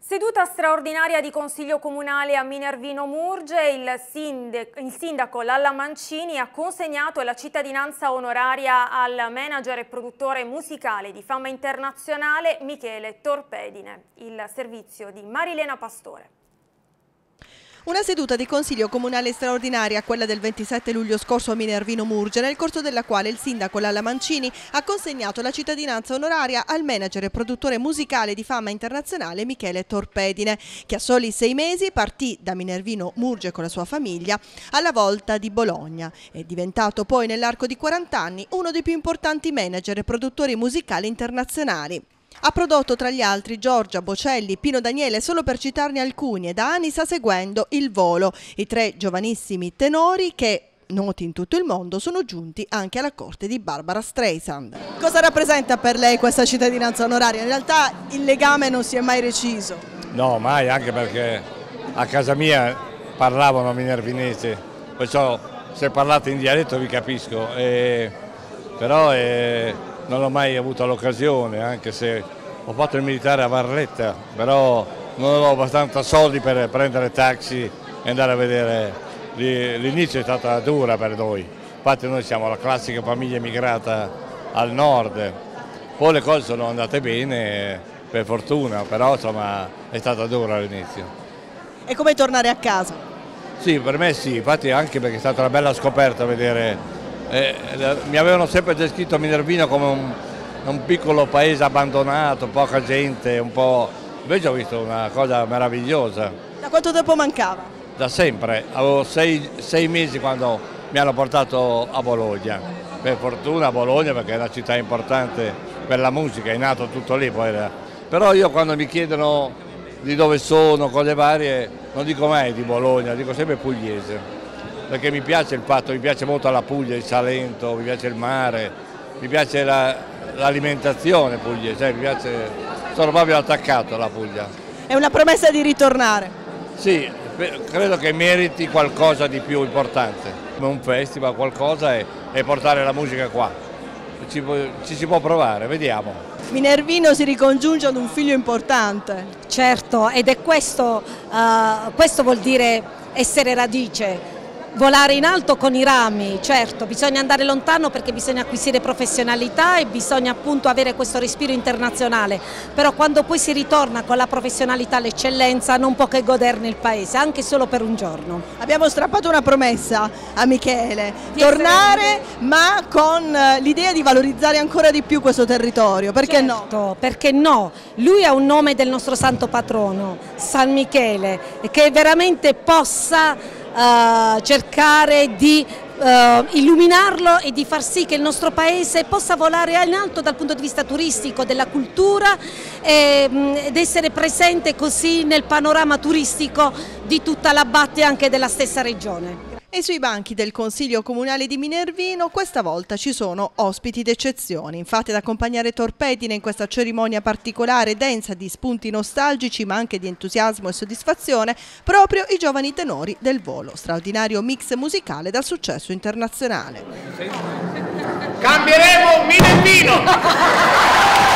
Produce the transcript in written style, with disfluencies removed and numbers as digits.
Seduta straordinaria di Consiglio Comunale a Minervino Murge, il sindaco Lalla Mancini ha consegnato la cittadinanza onoraria al manager e produttore musicale di fama internazionale Michele Torpedine. Il servizio di Marilena Pastore. Una seduta di Consiglio Comunale straordinaria, quella del 27 luglio scorso a Minervino Murge, nel corso della quale il sindaco Lalla Mancini ha consegnato la cittadinanza onoraria al manager e produttore musicale di fama internazionale Michele Torpedine, che a soli 6 mesi partì da Minervino Murge con la sua famiglia alla volta di Bologna. È diventato poi nell'arco di 40 anni uno dei più importanti manager e produttori musicali internazionali. Ha prodotto tra gli altri Giorgia, Bocelli, Pino Daniele, solo per citarne alcuni, e da anni sta seguendo Il Volo, i 3 giovanissimi tenori che, noti in tutto il mondo, sono giunti anche alla corte di Barbara Streisand. Cosa rappresenta per lei questa cittadinanza onoraria? In realtà il legame non si è mai reciso. No, mai, anche perché a casa mia parlavano minervinese, perciò se parlate in dialetto vi capisco, però non ho mai avuto l'occasione, anche se ho fatto il militare a Barletta, però non avevo abbastanza soldi per prendere taxi e andare a vedere. L'inizio è stata dura per noi, infatti noi siamo la classica famiglia emigrata al nord, poi le cose sono andate bene per fortuna, però insomma è stata dura all'inizio. È come tornare a casa? Sì, per me sì, infatti anche perché è stata una bella scoperta vedere. Mi avevano sempre descritto Minervino come un piccolo paese abbandonato, poca gente, un po'. Invece ho visto una cosa meravigliosa. Da quanto tempo mancava? Da sempre, avevo 6 mesi quando mi hanno portato a Bologna. Per fortuna a Bologna, perché è una città importante per la musica, è nato tutto lì poi. Però io quando mi chiedono di dove sono, cose varie, non dico mai di Bologna, dico sempre pugliese. Perché mi piace il fatto, mi piace molto la Puglia, il Salento, mi piace il mare, mi piace l'alimentazione pugliese, sono proprio attaccato alla Puglia. È una promessa di ritornare? Sì, credo che meriti qualcosa di più importante, come un festival, qualcosa e portare la musica qua. Ci si può provare, vediamo. Minervino si ricongiunge ad un figlio importante. Certo, ed è questo vuol dire essere radice. Volare in alto con i rami, certo, bisogna andare lontano perché bisogna acquisire professionalità e bisogna appunto avere questo respiro internazionale, però quando poi si ritorna con la professionalità, l'eccellenza, non può che goderne il paese, anche solo per un giorno. Abbiamo strappato una promessa a Michele, tornare ma con l'idea di valorizzare ancora di più questo territorio, perché certo, no? Perché no? Lui ha un nome del nostro santo patrono, San Michele, che veramente possa cercare di illuminarlo e di far sì che il nostro paese possa volare in alto dal punto di vista turistico, della cultura ed essere presente così nel panorama turistico di tutta la Batte e anche della stessa regione. E sui banchi del Consiglio Comunale di Minervino questa volta ci sono ospiti d'eccezione. Infatti ad accompagnare Torpedine in questa cerimonia particolare, densa di spunti nostalgici ma anche di entusiasmo e soddisfazione, proprio i giovani tenori del Volo, straordinario mix musicale dal successo internazionale. Cambieremo Minervino!